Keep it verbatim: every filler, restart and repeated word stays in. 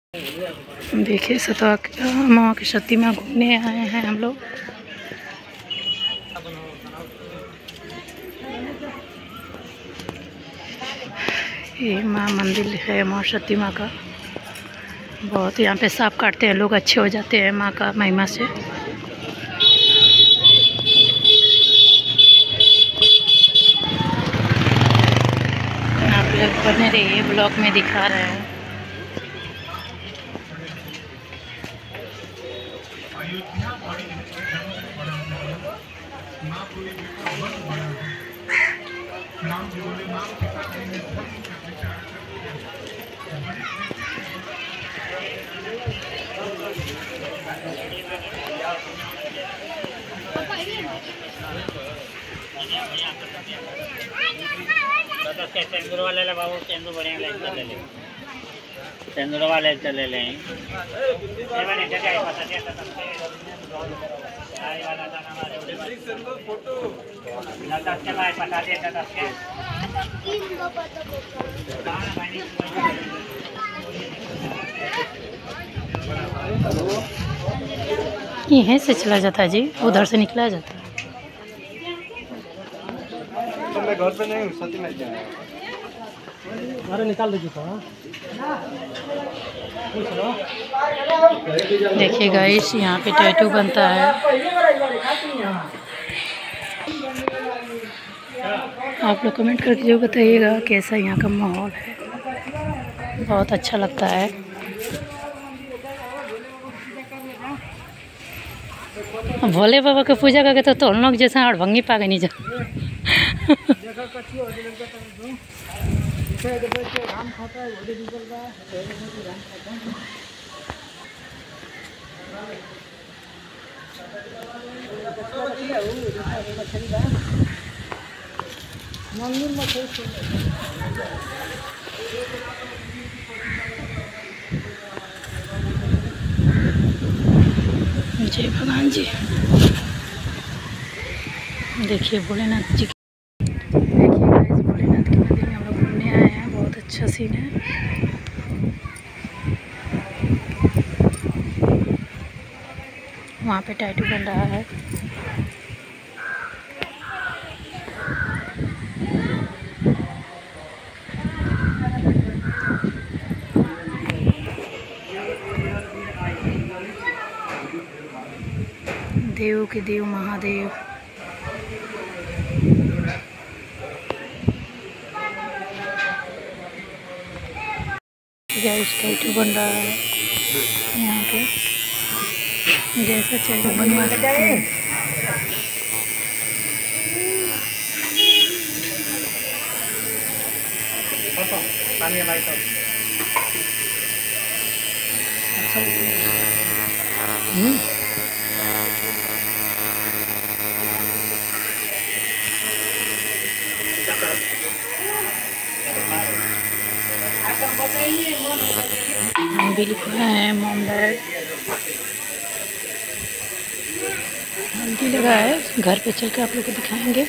देखिए सतवा माँ की शक्ति में घूमने आए हैं हम लोग। ये माँ मंदिर है माँ शक्ति माँ का। बहुत यहाँ पे सांप काटते हैं लोग, अच्छे हो जाते हैं माँ का महिमा से। आप लोग बने रहिए, ब्लॉग में दिखा रहे हैं। तेंदुर वाले ले बाबू, तेंदुर बढ़िया ले ले ले तेंदुर वाले चले ले ये मैंने जगह पता नहीं था आई वाला था हमारे उधर फोटो ना दस के भाई पता दिया था दस के तीन को पता बोल यहीं से चला जाता है जी, उधर से निकला जाता है। तो मैं घर पे नहीं हूँ, सती में जाए अरे निकाल दीजिए तो। देखिए गाइस, यहाँ पे टैटू बनता है। आप लोग कमेंट करके जो बताइएगा कैसा यहाँ का माहौल है। बहुत अच्छा लगता है। भोले बाबा के पूजा करके तो तुम लोग जैसा अड़भंगी पा गए नहीं जा। जय भगवान जी। देखिए भोलेनाथ जी, देखिए गाइस भोलेनाथ की मंदिर में हम लोग घूमने आए हैं। बहुत अच्छा सीन है। वहाँ पे टैटू बन रहा है। देव के देव महादेव। गाइस टैटू बन रहा है यहाँ पे, जैसा चाहिए बनवा सकते हैं। हम भी लिखा है मॉम डैड। हल्दी लगा है, घर पे चल के आप लोग को दिखाएंगे।